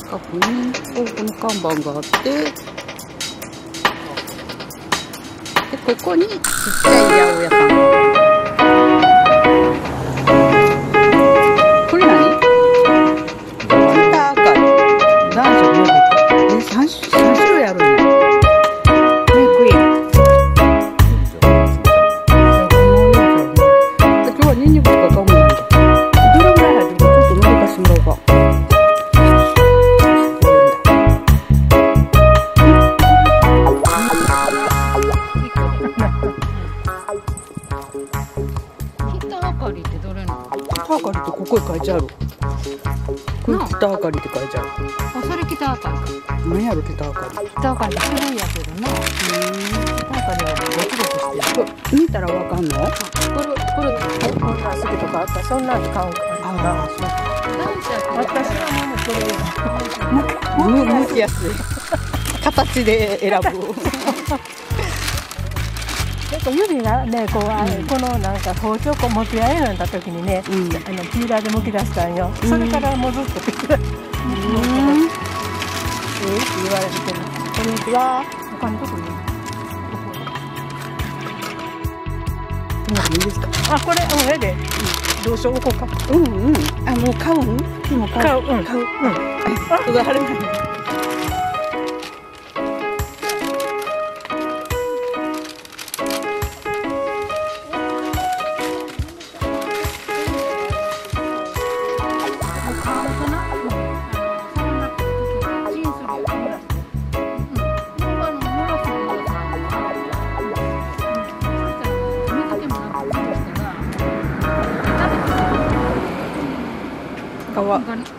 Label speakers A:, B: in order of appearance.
A: 近くにこの看板があって、でここにちっちゃい八百屋さん。これ何？ワンターカリ、男女両方。3種類あるんや。メイクイン。今日はニンニクとか買うんだ。どれぐらい入ってるかちょっと覗かしてもらおうか。北あかりってここに書いてある。これ北あかりって書いてある。
B: あ、それ北あかり。
A: 何やろ北あかり。
B: 北あかり種類やけどな。北あかりはゴツゴツしてる。
A: 見たらわかんの？
B: これこんな好きとかあったらそんなんで買うから。
A: ああ、そう。
B: 私は
A: 向きやすい。形で選ぶ。
B: 指がね、このなんか包丁持ち合いなんだ時にね、ピーラーで剥き出したんよ。それからもうずっとピーラー。って言われてる。こんにちは。他のとこに。
A: いいですか？
B: あ、これ上でどうしようこうか。
A: あ、もう買うん？もう買う。買う。あ、うわ、あれない。皮。